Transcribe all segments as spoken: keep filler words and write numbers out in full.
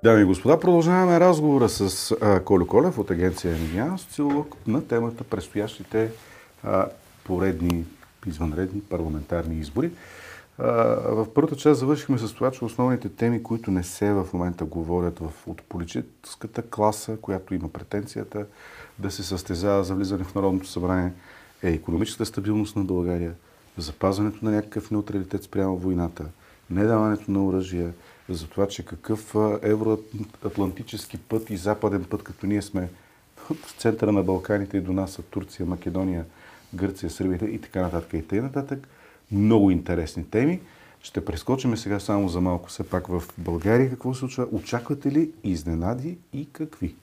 Дами и господа, продължаваме разговора с а, Колю Колев от агенция Емилиан, социолог, на темата предстоящите а, поредни извънредни парламентарни избори. А, в първата част завършихме с това, че основните теми, които не се в момента говорят в, от политическата класа, която има претенцията да се състезава за влизане в Народното събрание, е икономическата стабилност на България, запазването на някакъв неутралитет спрямо войната, недаването на оръжия, за това, че какъв евроатлантически път и западен път, като ние сме в центъра на Балканите и до нас са Турция, Македония, Гърция, Сърбия и така нататък и т.н. Много интересни теми. Ще прескочим сега само за малко все пак в България. Какво се случва? Очаквате ли изненади и какви?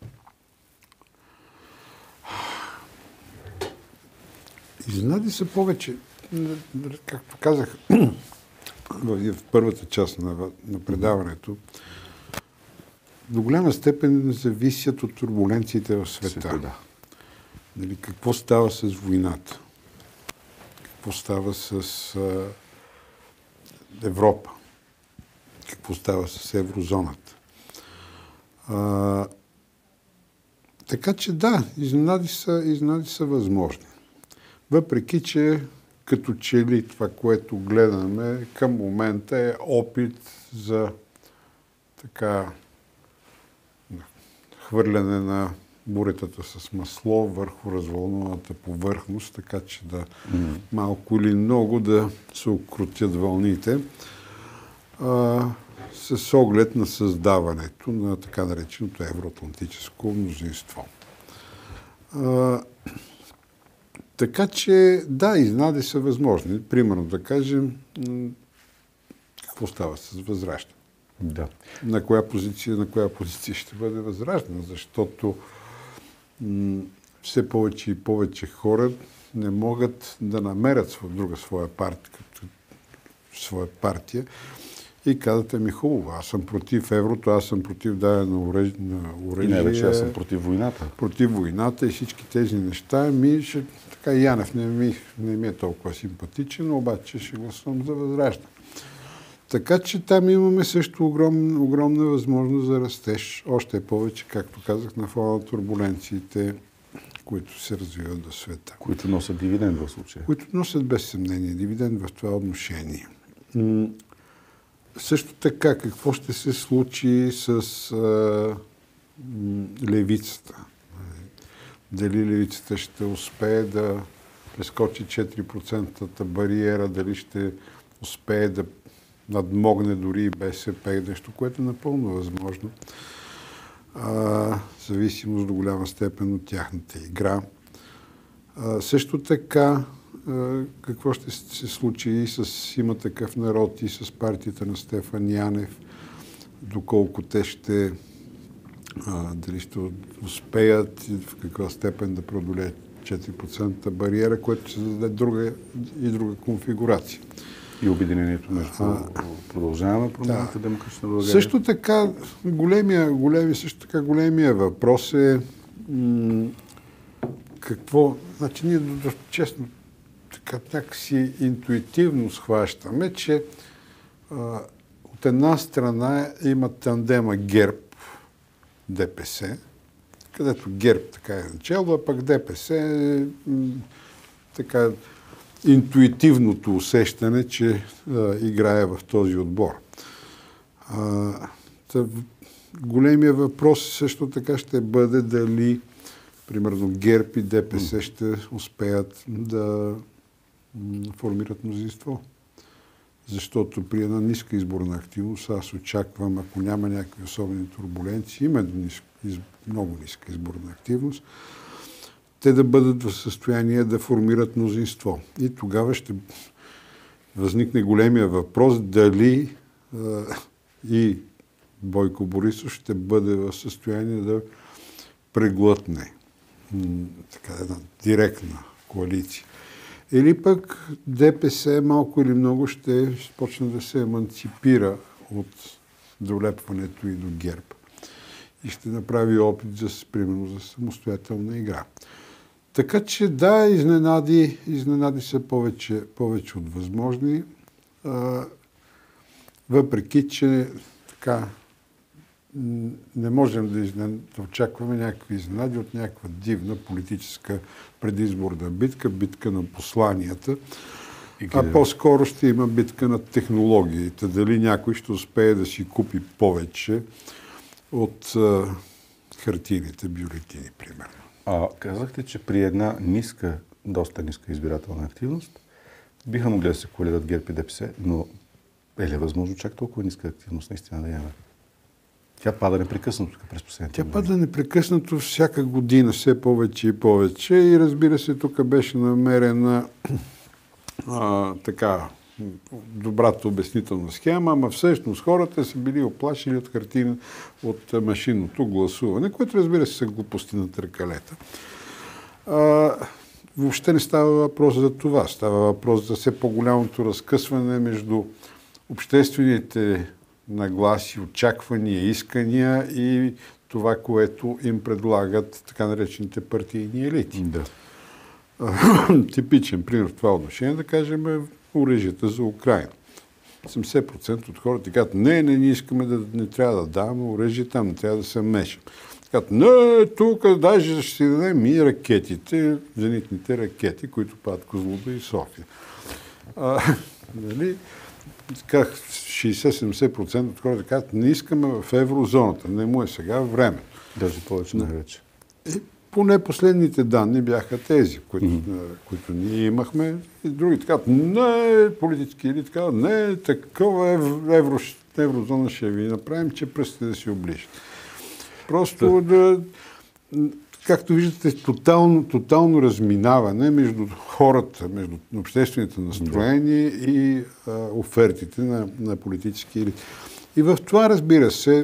Изненади са повече. Както казах в първата част на, на предаването, до голяма степен зависят от турбуленциите в света. Света, да. Нали, какво става с войната? Какво става с а, Европа? Какво става с еврозоната? А, така че да, изненади са, изненади са възможни. Въпреки че като че ли това, което гледаме към момента е опит за така хвърляне на буретата с масло върху развълнената повърхност, така че да mm. малко или много да се окрутят вълните, а, с оглед на създаването на така нареченото евроатлантическо мнозинство. А, Така че, да, изненади са възможни. Примерно да кажем, какво става с Възраждане. Да. На коя позиция, на коя позиция ще бъде Възраждане, защото м- все повече и повече хора не могат да намерят в друга своя партия, като своя партия и казват ми хубаво, аз съм против еврото, аз съм против даване на оръжие. И не вече аз съм против войната. Против войната и всички тези неща. Ми ще, така Янев не ми, не ми е толкова симпатичен, обаче ще гласувам за Възраждане. Така че там имаме също огром, огромна възможност за растеж. Още повече, както казах, на фона на турбуленциите, които се развиват до света. Които носят дивиденд в случая. Които носят без съмнение дивиденд в това отношение. М- също така, какво ще се случи с а, м- левицата? Дали левицата ще успее да прескочи четири процента бариера, дали ще успее да надмогне дори и БСП, нещо, което е напълно възможно. А, зависимост до голяма степен от тяхната игра. А, също така, а, какво ще се случи и с Има такъв народ, и с партията на Стефан Янев, доколко те ще а, дали ще успеят и в каква степен да преодолеят четири процента бариера, което ще зададе друга и друга конфигурация. И обединението между а, продължаваме промените да. Демократична България. Също така, големия, големия, също така големия въпрос е м- какво... Значи ние честно така някакси интуитивно схващаме, че а, от една страна има тандема ГЕРБ ДПС, където ГЕРБ така е начало, а пък ДПС е м- така интуитивното усещане, че а, играе в този отбор. А, тъв, големия въпрос също така ще бъде дали, примерно, ГЕРБ и ДПС ще успеят да м, формират мнозинство. Защото при една ниска изборна активност аз очаквам, ако няма някакви особени турбуленции, има ниска, из, много ниска изборна активност, те да бъдат в състояние да формират мнозинство. И тогава ще възникне големия въпрос дали а, и Бойко Борисов ще бъде в състояние да преглътне м, така една директна коалиция. Или пък ДПС малко или много ще почне да се еманципира от долепването и до ГЕРБ и ще направи опит за, примерно, за самостоятелна игра. Така че да, изненади, изненади са повече, повече от възможни, а, въпреки че така не можем да, изнен... да очакваме някакви изненади от някаква дивна политическа предизборна битка, битка на посланията. А по-скоро ще има битка на технологиите. Дали някой ще успее да си купи повече от а, хартийните бюлетини, примерно. А, казахте, че при една ниска, доста ниска избирателна активност, биха могли да се коалират ГЕРБ и ДПС, но е ли възможно чак толкова ниска активност наистина да имаме? Тя пада непрекъснато през последните Тя години. пада непрекъснато всяка година, все повече и повече. И разбира се, тук беше намерена а, така добрата обяснителна схема, ама всъщност хората са били оплашили от хартина, от машинното гласуване, което разбира се са глупости на търкалета. А, въобще не става въпрос за това. Става въпрос за все по-голямото разкъсване между обществените нагласи, очаквания, искания и това, което им предлагат така наречените партийни елити. Да. Типичен пример в това отношение, да кажем, е оръжията за Украина. осемдесет процента от хората казват, не, не, не искаме да не трябва да даваме оръжие, там не трябва да се мешам. Казват, не, тук даже ще си дадем и ракетите, зенитните ракети, които падат Козлодуй и София. А, нали? Как шейсет-седемдесет процента от хората казват, не искаме в еврозоната, не му е сега време. Даже повече не вече. И поне последните данни бяха тези, които, mm-hmm. които ние имахме. И други казват, не, политически елит казват, не, такова евро, евро, еврозона ще ви направим, че пръстите да си оближат. Просто да, както виждате, тотално, тотално разминаване между хората, между обществените настроения mm-hmm. и а, офертите на, на политически елит. И в това, разбира се,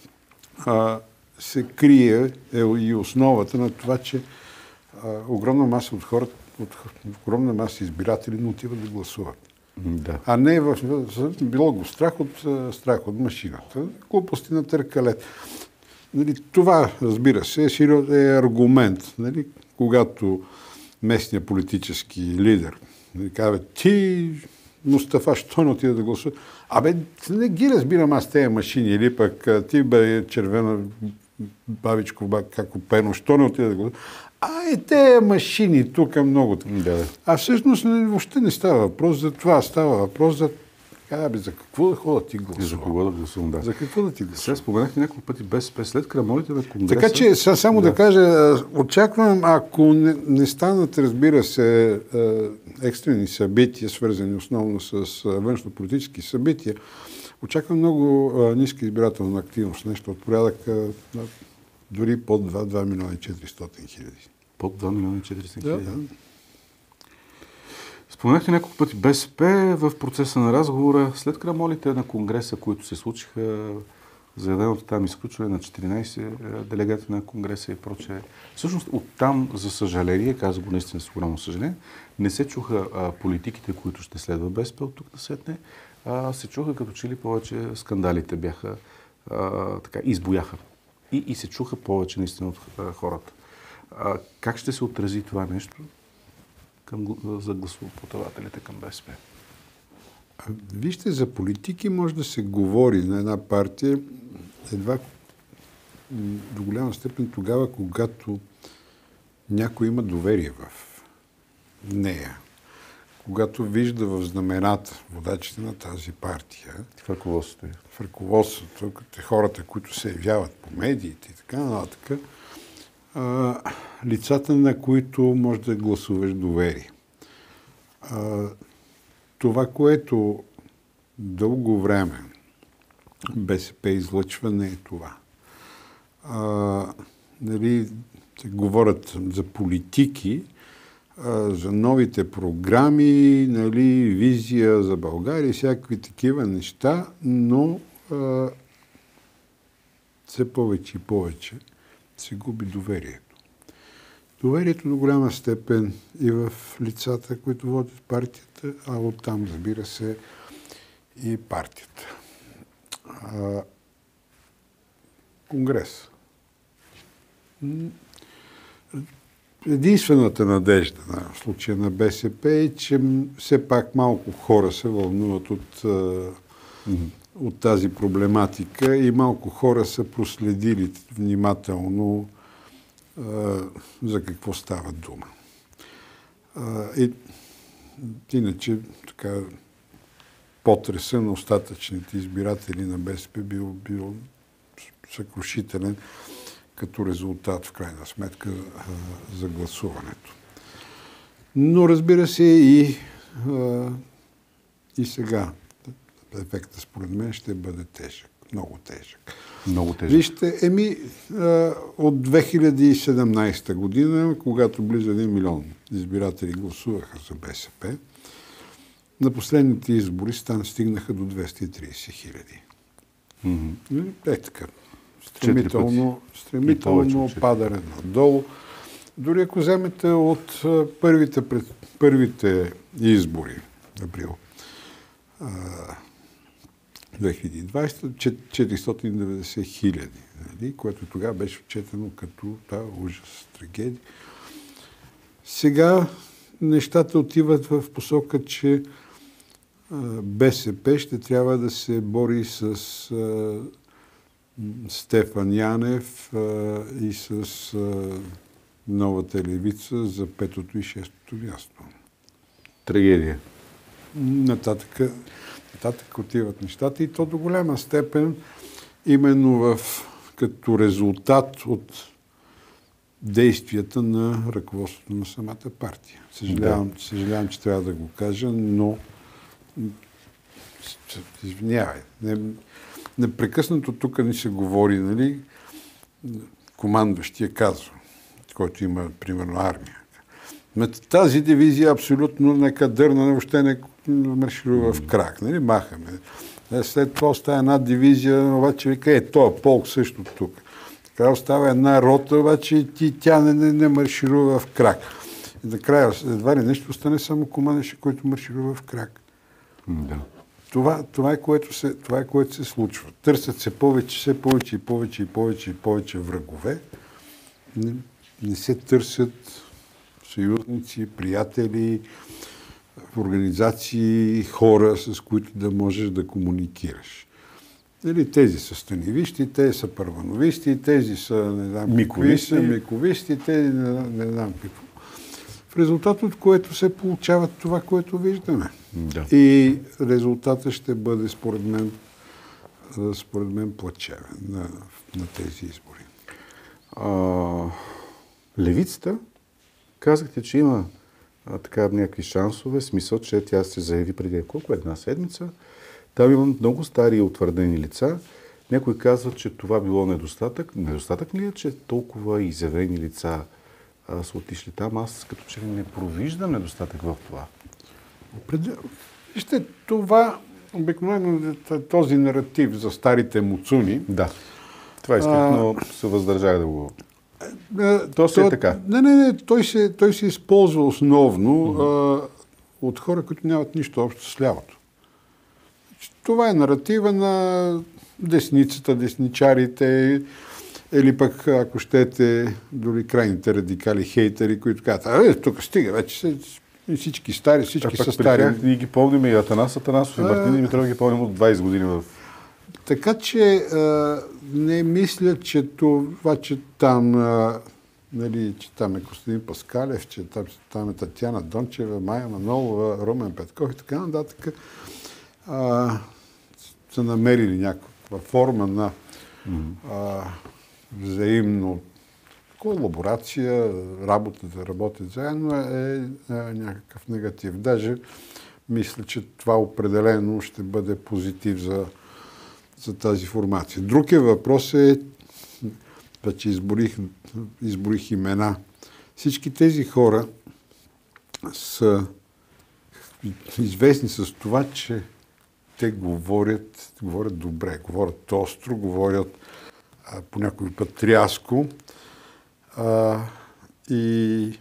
а, се крие е, и основата на това, че а, огромна маса от хората, от, огромна маса избиратели не отиват да гласуват. Да. А не в, в, било го страх от, страх от машината. Глупости на търкалет. Нали, това, разбира се, е, е аргумент. Нали, когато местният политически лидер нали, казва, ти, Мустафа, що не отида да гласува? Абе, не ги разбирам аз тези машини, или пък ти бе червена бабичко, како пено, що не отида да гласува? А е, тези машини тук е много. Да. А всъщност въобще не става въпрос за това, става въпрос за А, бе, за какво да ходя ти гласувам? За кого да гласувам, да. За какво да ти гласувам? Сега споменахте няколко пъти БСП след крамолите на Конгреса. Така че, само да, да кажа, очаквам, ако не, не станат, разбира се, екстрени събития, свързани основно с външно-политически събития, очаквам много ниска избирателна активност, нещо от порядъка дори под два милиона и четиристотин хиляди. Под два милиона и четиристотин хиляди? Да, да. Споменахте няколко пъти БСП в процеса на разговора след крамолите на Конгреса, които се случиха, заявеното там изключване на четиринайсет делегати на Конгреса и прочее. Всъщност оттам, за съжаление, каза го наистина с голямо съжаление, не се чуха а, политиките, които ще следва БСП от тук насетне, а се чуха като че ли повече скандалите бяха а, така, избояха. И, и се чуха повече наистина от а, хората. А, как ще се отрази това нещо към, за гласоподавателите към БСП? Вижте, за политики може да се говори на една партия едва до голяма степен тогава, когато някой има доверие в нея. Когато вижда в знамената водачите на тази партия, в ръководството, в ръководството, като хората, които се явяват по медиите и така нататък, а, лицата, на които може да гласуваш доверие. А, това, което дълго време БСП излъчва, не е това. А, нали, се говорят за политики, а, за новите програми, нали, визия за България, всякакви такива неща, но а, все повече и повече се губи доверието. Доверието до голяма степен и в лицата, които водят партията, а оттам, разбира се, и партията. А, Конгрес. Единствената надежда на случая на БСП е, че все пак малко хора се вълнуват от а, от тази проблематика и малко хора са проследили внимателно а, за какво става дума. А, и, иначе така потреса на остатъчните избиратели на БСП бил, бил съкрушителен като резултат в крайна сметка а, за гласуването. Но разбира се и, а, и сега ефектът според мен ще бъде тежък, много тежък. Много тежък. Вижте, еми а, от две хиляди и седемнадесета година, когато близо един милион избиратели гласуваха за БСП, на последните избори стан стигнаха до двеста и тридесет хиляди. Mm-hmm. Е така. Стремително, стремително падане надолу. Дори ако вземете от първите, пред, първите избори, април две хиляди и двадесета, четиристотин и деветдесет хиляди, нали, което тогава беше отчетено като да, ужас, трагедия. Сега нещата отиват в посока, че БСП ще трябва да се бори с а, Стефан Янев а, и с а, Новата левица за петото и шестото място. Трагедия. Нататък, нататък отиват нещата и то до голяма степен именно в, като резултат от действията на ръководството на самата партия. Съжалявам, да. съжалявам, че трябва да го кажа, но извинявай. Не, непрекъснато тук ни се говори, нали, командващия казва, който има, примерно, армия. Тази дивизия абсолютно нека дърна, въобще не марширува в крак. Нали? Махаме. След това остава една дивизия, обаче вика, е, този полк също тук. Така остава една рота, обаче и тя не, не, не марширува в крак. И накрая, едва ли нещо остане само командващия, който марширува в крак. Да. Това, това, е, което се, това е, което се случва. Търсят се повече, все повече и повече и повече и повече врагове. Не, не се търсят съюзници, приятели, организации, хора, с които да можеш да комуникираш. Нали, тези са станивисти, тези са първановисти, тези са, не знам, миковисти, миковисти, тези не, не знам какво. В резултат от което се получава това, което виждаме. Да. И резултатът ще бъде, според мен, според мен плачевен на, на тези избори. А, левицата, казахте, че има а, така някакви шансове, смисъл, че тя се заяви преди колко една седмица. Там има много стари и утвърдени лица. Някой казва, че това било недостатък. Недостатък ли е, че толкова изявени лица а, са отишли там? Аз като че не провиждам недостатък в това. Вижте, това обикновено този наратив за старите муцуни. Да. Това исках, а, но се въздържах да го... А, То си е така. Не, не, не. Той се, той се използва основно mm-hmm. а, от хора, които нямат нищо общо с лявото. Това е наратива на десницата, десничарите, или пък, ако щете, дори крайните радикали, хейтери, които казват, а, тук стига, вече се... И всички стари, всички са стари. Ние ги помним и Атанас Атанасов и Мартин Димитров ги помним от двадесет години в... Така че а, не мисля, че това, че там, а, нали, че там е Костадин Паскалев, че там, там е Татяна Дончева, Майя Манолова, Румен Петков и така нататък, а, са намерили някаква форма на а, взаимно колаборация, работата да работят заедно е, е някакъв негатив. Даже мисля, че това определено ще бъде позитив за, за тази формация. Друг е въпрос е, вече изборих, изборих имена. Всички тези хора са известни с това, че те говорят, говорят добре, говорят остро, говорят а, по някой път рязко. А, и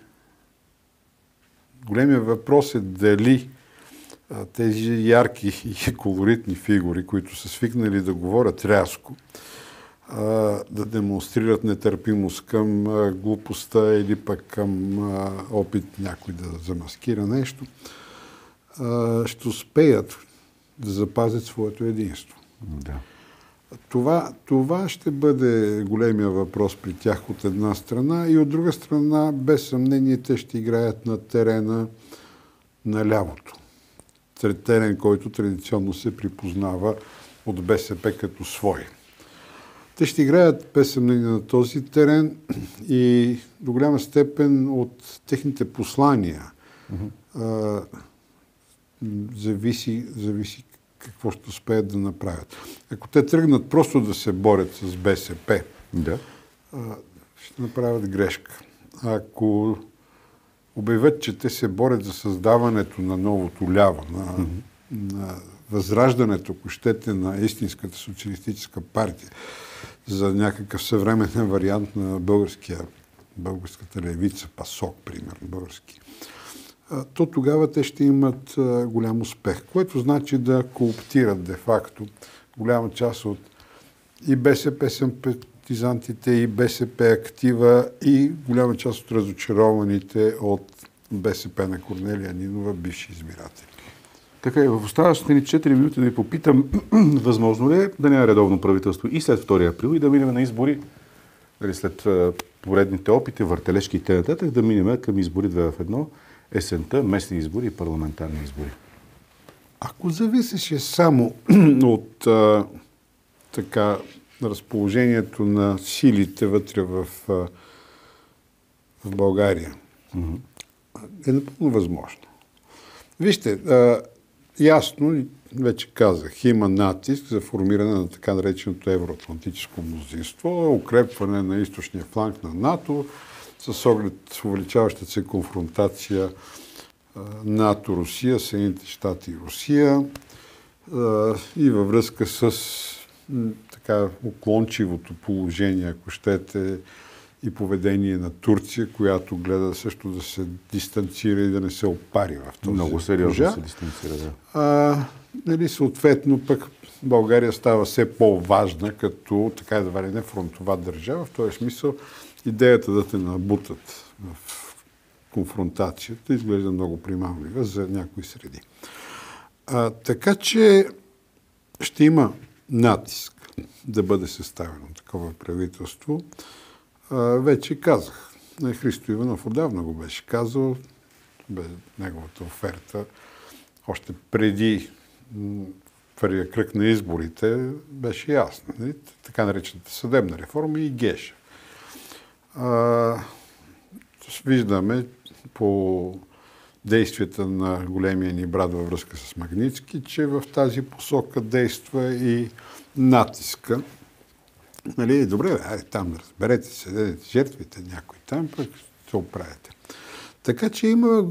големия въпрос е дали а, тези ярки и колоритни фигури, които са свикнали да говорят рязко, а, да демонстрират нетърпимост към а, глупостта или пък към а, опит някой да замаскира нещо, а, ще успеят да запазят своето единство. Да. Това, това ще бъде големия въпрос при тях от една страна и от друга страна, без съмнение, те ще играят на терена на лявото. Терен, който традиционно се припознава от БСП като свой. Те ще играят без съмнение на този терен и до голяма степен от техните послания mm-hmm. а, зависи, зависи какво ще успеят да направят. Ако те тръгнат просто да се борят с БСП, да. а, ще направят грешка. Ако обявят, че те се борят за създаването на новото ляво, на, mm-hmm. на възраждането, ако щете, на истинската социалистическа партия, за някакъв съвременен вариант на българския, българската левица, ПАСОК, примерно, български, то тогава те ще имат голям успех, което значи да кооптират де-факто голяма част от и БСП симпатизантите, и БСП актива, и голяма част от разочарованите от БСП на Корнелия Нинова бивши избиратели. Така и в оставащите ни четири минути да ви попитам, възможно ли е да няма редовно правителство и след втория април и да минем на избори, дали след поредните опити, въртележки и т.н. да минем към избори две в едно, есента, местни избори и парламентарни избори? Ако зависеше само от а, така разположението на силите вътре в, а, в България, mm-hmm. е напълно възможно. Вижте, а, ясно, вече казах, има натиск за формиране на така нареченото евроатлантическо мнозинство, укрепване на източния фланг на НАТО, с оглед увеличаващата се конфронтация НАТО-Русия, Съединените щати и Русия и във връзка с така уклончивото положение, ако щете, и поведение на Турция, която гледа също да се дистанцира и да не се опари в този Много сериозно се дистанцира, да. А, нали, съответно, пък България става все по-важна като, така да вали, не фронтова държава. В този смисъл идеята да те набутат в конфронтацията изглежда много примамлива за някои среди. А, така че ще има натиск да бъде съставено такова правителство. А, вече казах. Христо Иванов отдавна го беше казал. Бе неговата оферта още преди първия кръг на изборите беше ясна. Нали? Така наречената съдебна реформа и ГЕШ. А, виждаме по действията на големия ни брат във връзка с Магнитски, че в тази посока действа и натиска. Нали, добре, айде там разберете се, жертвите някой там, пък се оправите. Така че има,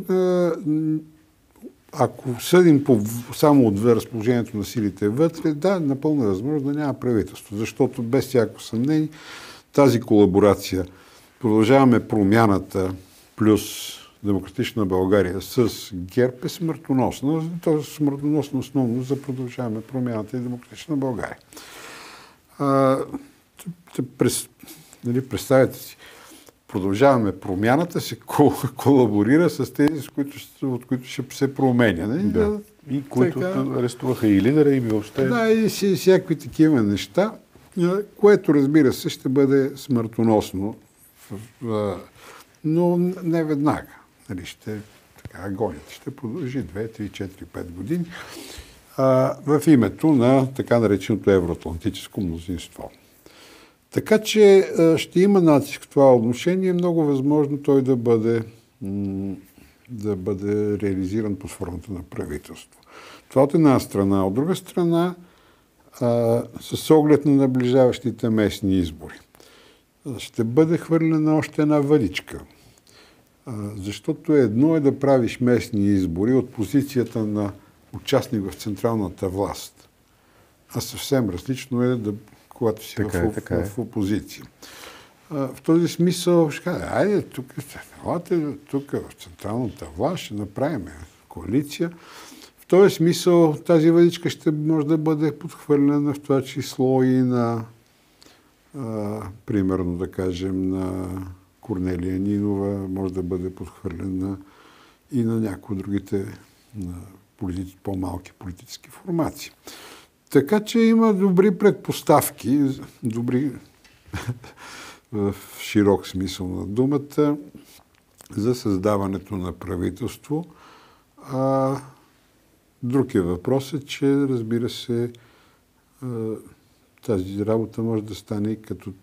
ако съдим по, само от разположението на силите вътре, да, напълно е възможно да няма правителство, защото без всяко съмнение тази колаборация, продължаваме промяната плюс Демократична България с ГЕРБ е смъртоносна. То е смъртоносно основно за продължаваме промяната и Демократична България. А, през, нали, представете си, продължаваме промяната, се колаборира с тези, с които, от които ще се променя. Нали? Да. И които така, арестуваха и лидера, и въобще. Да, и си, всякакви такива неща, което, разбира се, ще бъде смъртоносно, но не веднага. Нали, ще, така, агонията ще продължи две, три, четири, пет години а, в името на така нареченото евроатлантическо мнозинство. Така че а, ще има натиск в това отношение. Много възможно той да бъде, м- да бъде реализиран под формата на правителство. Това от една страна. От друга страна, а, с оглед на наближаващите местни избори, ще бъде хвърлена още една въдичка. А, защото едно е да правиш местни избори от позицията на участник в централната власт, а съвсем различно е да когато си така в, е, така в, в опозиция. А, в този смисъл ще кажа, айде, тук, тук в централната власт ще направим коалиция. В този смисъл тази въдичка ще може да бъде подхвърлена в това число и на, а, примерно да кажем, на Корнелия Нинова, може да бъде подхвърлена и на някои от другите на политици, по-малки политически формации. Така че има добри предпоставки, добри в широк смисъл на думата, за създаването на правителство. А друг е въпросът, че, разбира се, тази работа може да стане и като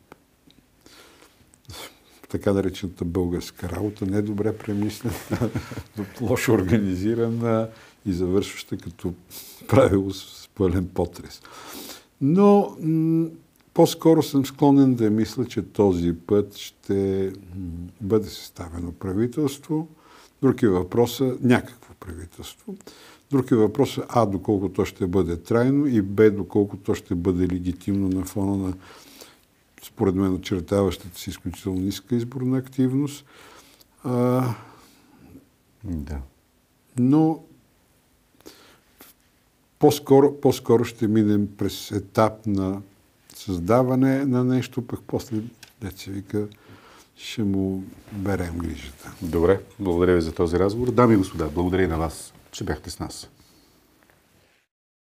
така наречената българска работа, не добре премислена, лошо организирана и завършваща като правило с пълен потрес. Но м- по-скоро съм склонен да мисля, че този път ще бъде съставено правителство. Друг е въпросът, някакво правителство. Друг е въпросът, а, доколко то ще бъде трайно и б, доколко то ще бъде легитимно на фона на, според мен, очертаващата си изключително ниска изборна активност. А, да. Но по-скоро, по-скоро ще минем през етап на създаване на нещо, пък после, деца вика, ще му берем грижата. Добре, благодаря ви за този разговор. Дами и господа, благодаря и на вас, че бяхте с нас.